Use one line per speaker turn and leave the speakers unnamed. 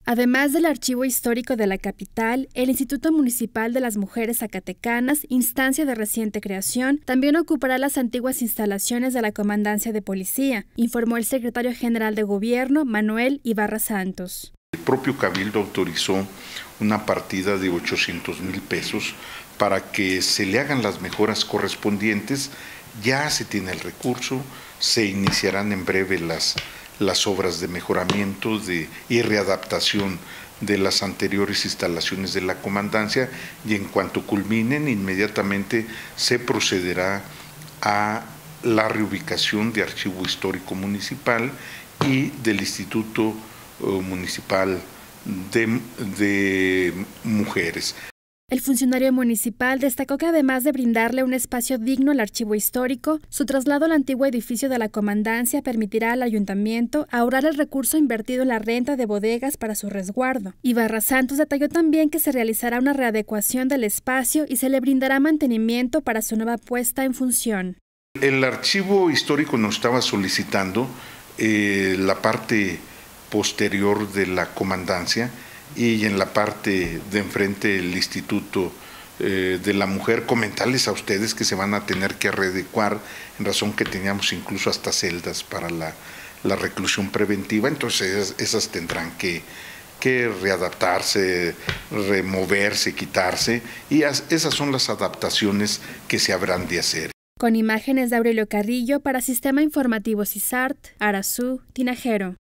Además del Archivo Histórico de la capital, el Instituto Municipal de las Mujeres Zacatecanas, instancia de reciente creación, también ocupará las antiguas instalaciones de la Comandancia de Policía, informó el secretario general de Gobierno, Manuel Ibarra Santos.
El propio Cabildo autorizó una partida de 800,000 pesos para que se le hagan las mejoras correspondientes. Ya se tiene el recurso, se iniciarán en breve las obras de mejoramiento y readaptación de las anteriores instalaciones de la comandancia, y en cuanto culminen, inmediatamente se procederá a la reubicación de Archivo Histórico Municipal y del Instituto Municipal de Mujeres.
El funcionario municipal destacó que además de brindarle un espacio digno al archivo histórico, su traslado al antiguo edificio de la comandancia permitirá al ayuntamiento ahorrar el recurso invertido en la renta de bodegas para su resguardo. Ibarra Santos detalló también que se realizará una readecuación del espacio y se le brindará mantenimiento para su nueva puesta en función.
El archivo histórico nos estaba solicitando la parte posterior de la comandancia, y en la parte de enfrente el Instituto de la Mujer. Comentarles a ustedes que se van a tener que readecuar, en razón que teníamos incluso hasta celdas para la reclusión preventiva, entonces esas tendrán que readaptarse, removerse, quitarse, y esas son las adaptaciones que se habrán de hacer.
Con imágenes de Aurelio Carrillo para Sistema Informativo CISART, Arazú, Tinajero.